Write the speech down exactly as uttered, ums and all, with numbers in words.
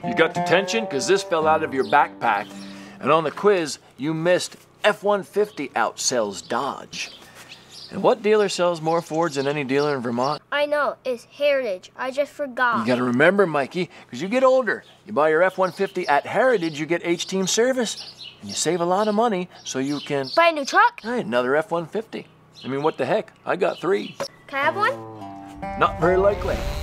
You got detention because this fell out of your backpack. And on the quiz, you missed F one fifty outsells Dodge. And what dealer sells more Fords than any dealer in Vermont? I know, it's Heritage. I just forgot. You gotta remember, Mikey, because you get older. You buy your F one fifty at Heritage, you get H-Team service. And you save a lot of money so you can... Buy a new truck? Hey, another F one fifty. I mean, what the heck? I got three. Can I have one? Not very likely.